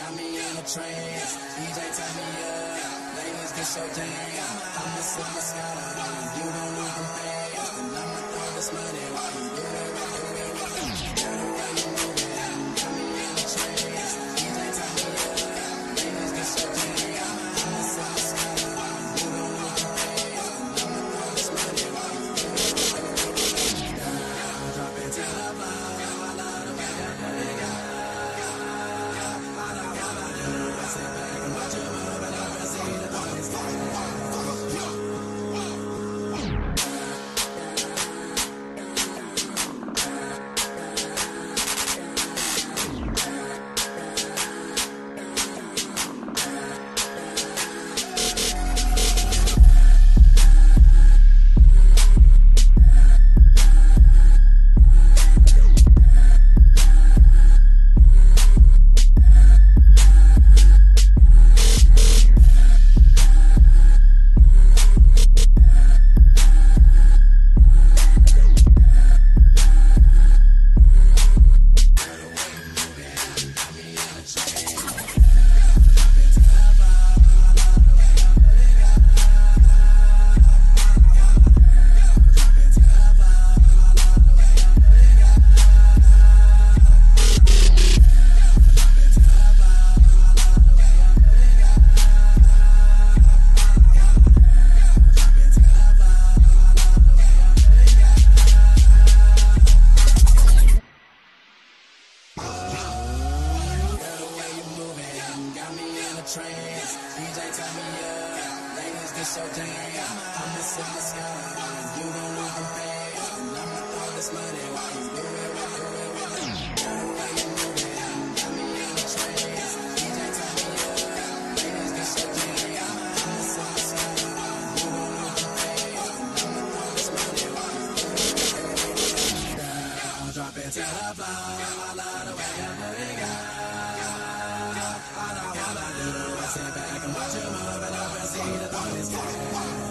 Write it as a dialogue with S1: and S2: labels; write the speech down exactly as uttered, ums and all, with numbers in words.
S1: got me in a trance. D J turn me up, ladies get so damn. I'm the summer skyline, you don't need them pants. And I'ma throw this money while you do it, rock it, rock it. Girl, the way you move it, got me in a trance. D J turn me up, ladies get so damn. I'm the summer skyline, you don't need them pants. And I'ma throw this money while you do it, rock it, rock it. Down, drop it to the floor. I love the way you put it down. Trance. D J turn me up, ladies get so damn. I'm the summer skyline, you don't need them pants. And I'ma throw this money while you do it, rock it, rock it. Girl, the way you move it, got me in a trance. D J turn me up, ladies get so damn. I'm the summer skyline, you don't need them pants. And I'ma throw this money while you do it, rock it, rock it. Down, drop it to the floor. I love the way you put it down. All I wanna do is sit back and watch you move it up and see the party's going.